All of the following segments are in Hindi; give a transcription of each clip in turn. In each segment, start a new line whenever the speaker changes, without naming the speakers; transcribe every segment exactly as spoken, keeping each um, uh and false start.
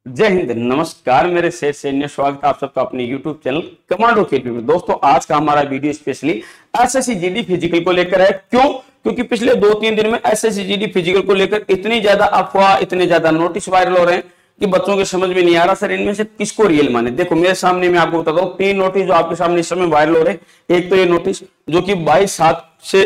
जय हिंद, नमस्कार मेरे शेर सैन्य, स्वागत है आप सबका अपने यूट्यूब चैनल कमांडो केपी में। दोस्तों आज का हमारा video specially SSC GD physical को लेकर है। क्यों? क्योंकि पिछले दो तीन दिन में एसएससी जीडी फिजिकल को लेकर इतनी ज्यादा अफवाह, इतने ज्यादा नोटिस वायरल हो रहे हैं कि बच्चों के समझ में नहीं आ रहा सर इनमें से किसको रियल माने। देखो मेरे सामने मैं आपको बताता हूँ तीन नोटिस जो आपके सामने इस समय वायरल हो रहे हैं। एक तो ये नोटिस जो कि बाईस सात से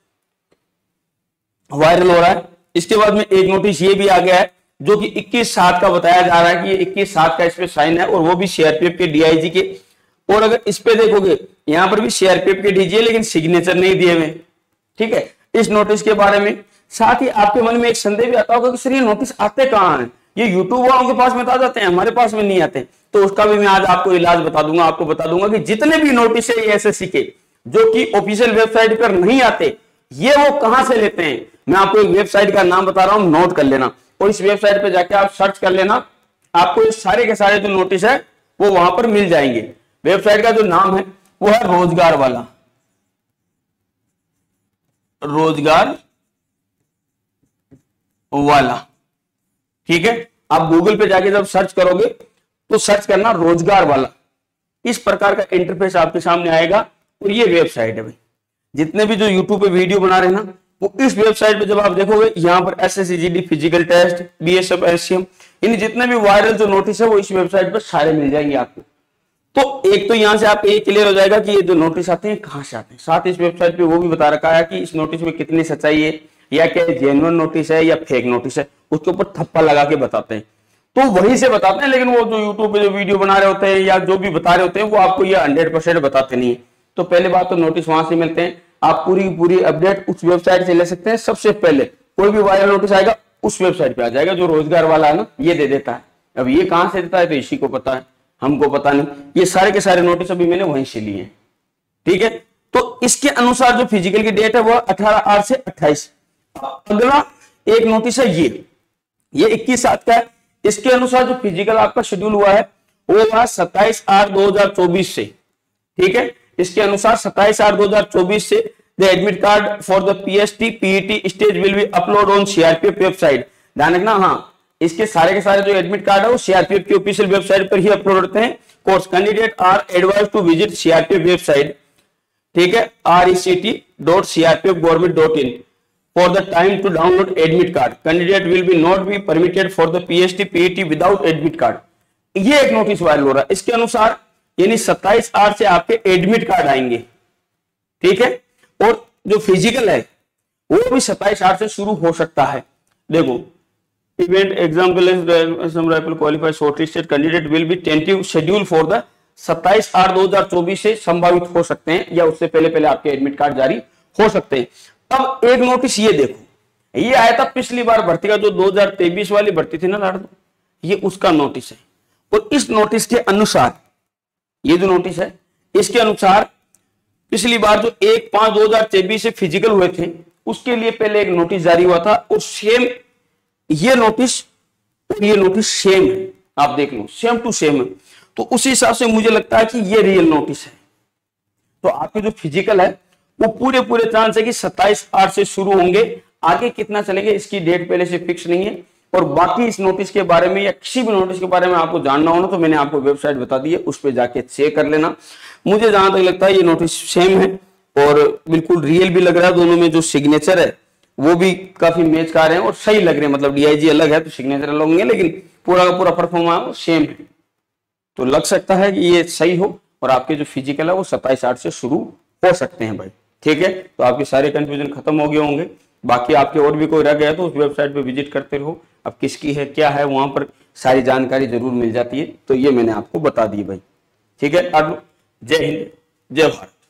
वायरल हो रहा है। इसके बाद में एक नोटिस ये भी आ गया है जो कि इक्कीस सात का बताया जा रहा है कि ये इक्कीस सात का इस पे साइन है और वो भी सीआरपीएफ के डीआईजी के। और अगर इस पे देखोगे यहां पर भी सीआरपीएफ के डीजी है लेकिन सिग्नेचर नहीं दिए हुए। ठीक है, इस नोटिस के बारे में साथ ही आपके मन में एक संदेह भी आता होगा कि सर ये नोटिस आते कहां हैं, ये यूट्यूब वालों के पास में आ जाते हैं, हमारे पास में नहीं आते। तो उसका भी मैं आज आपको इलाज बता दूंगा। आपको बता दूंगा कि जितने भी नोटिस है एसएससी के जो कि ऑफिशियल वेबसाइट पर नहीं आते, ये वो कहां से लेते हैं। मैं आपको एक वेबसाइट का नाम बता रहा हूं, नोट कर लेना और इस वेबसाइट पे जाके आप सर्च कर लेना। आपको ये सारे के सारे जो नोटिस है वो वहां पर मिल जाएंगे। वेबसाइट का जो नाम है वो है रोजगार वाला, रोजगार वाला। ठीक है, आप गूगल पे जाके जब सर्च करोगे तो सर्च करना रोजगार वाला। इस प्रकार का इंटरफेस आपके सामने आएगा और ये वेबसाइट है भाई। जितने भी जो यूट्यूब पे वीडियो बना रहे हैं ना वो इस वेबसाइट पे जब आप देखोगे यहाँ पर SSC GD physical test, BSF, SCM, इन जितने भी वायरल जो नोटिस है वो इस वेबसाइट पर सारे मिल जाएंगे आपको। तो एक तो यहाँ से आपको ये क्लियर हो जाएगा कि ये जो नोटिस आते हैं कहाँ से आते हैं। साथ इस वेबसाइट पे वो भी बता रखा है कि इस नोटिस में कितनी सच्चाई है, या क्या जेन्युइन नोटिस है या फेक नोटिस है, उसके ऊपर थप्पा लगा के बताते हैं। तो वहीं से बताते हैं, लेकिन वो जो यूट्यूब पे जो वीडियो बना रहे होते हैं या जो भी बता रहे होते हैं वो आपको ये हंड्रेड परसेंट बताते नहीं है। तो पहले बात तो नोटिस वहां से मिलते हैं, आप पूरी पूरी अपडेट उस वेबसाइट से ले सकते हैं। सबसे पहले कोई भी वायरल नोटिस आएगा उस वेबसाइट पे आ जाएगा, जो रोजगार वाला है ना ये दे देता है। अब ये कहां से देता है तो इसी को पता है, हमको पता नहीं। ये सारे के सारे नोटिस अभी मैंने वहीं से लिए। ठीक है, तो इसके अनुसार जो फिजिकल की डेट है वो अठारह आठ से अट्ठाईस। अगला एक नोटिस है ये ये इक्कीस सात का है। इसके अनुसार जो फिजिकल आपका शेड्यूल हुआ है वो हुआ सत्ताईस आठ दो हजार चौबीस से। ठीक है, इसके अनुसार सत्ताईस आठ दो हजार चौबीस से the admit card for the PST PET stage will be upload on CRPF website. ध्यान रखना, हाँ इसके सारे के सारे जो एडमिट कार्ड है वो सीआरपीएफ की ऑफिशियल वेबसाइट पर ही अपलोड होते हैं। Course candidate are advise to visit CRPF website, ठीक है, R E C T dot C R P F government dot in for the time to download admit card. Candidate will be not be permitted for the PST PET without admit card. ये एक नोटिस वायरल हो रहा है। इसके अनुसार यानी सत्ताईस आठ से आपके एडमिट कार्ड आएंगे। ठीक है, और जो फिजिकल है वो भी सत्ताईस आठ से शुरू हो सकता है। देखो event example qualified shortlisted candidate will be tentative schedule for the सत्ताईस आठ दो हजार चौबीस से संभावित हो सकते हैं या उससे पहले पहले आपके एडमिट कार्ड जारी हो सकते हैं। अब एक नोटिस ये देखो, ये आया था पिछली बार भर्ती का, जो दो हजार तेईस वाली भर्ती थी ना लाडो, ये उसका नोटिस है। और इस नोटिस के अनुसार ये जो नोटिस है इसके अनुसार पिछली बार जो एक पांच दो हजार चौबीस से फिजिकल हुए थे उसके लिए पहले एक नोटिस जारी हुआ था और सेम ये नोटिस और ये नोटिस सेम है। आप देख लो सेम टू सेम है। तो उस हिसाब से मुझे लगता है कि ये रियल नोटिस है। तो आपके जो फिजिकल है वो पूरे पूरे चांस है कि सत्ताईस आठ से शुरू होंगे। आगे कितना चलेंगे इसकी डेट पहले से फिक्स नहीं है। और बाकी इस नोटिस के बारे में या किसी भी नोटिस के बारे में आपको जानना हो ना तो मैंने आपको वेबसाइट बता दी है, उस पर जाके चेक कर लेना। मुझे जहां तक लगता है ये नोटिस सेम है और बिल्कुल रियल भी लग रहा है। दोनों में जो सिग्नेचर है वो भी काफी मैच कर रहे हैं और सही लग रहे हैं। मतलब डीआईजी अलग है तो सिग्नेचर अलग होंगे, लेकिन पूरा का पूरा परफॉर्मेंस सेम है। तो लग सकता है कि ये सही हो और आपके जो फिजिकल है वो सत्ताईस आठ से शुरू हो सकते हैं भाई। ठीक है, तो आपके सारे कंफ्यूजन खत्म हो गए होंगे। बाकी आपके और भी कोई रह गया तो उस वेबसाइट पे विजिट करते रहो। अब किसकी है क्या है वहां पर सारी जानकारी जरूर मिल जाती है। तो ये मैंने आपको बता दी भाई। ठीक है, जय हिंद जय भारत।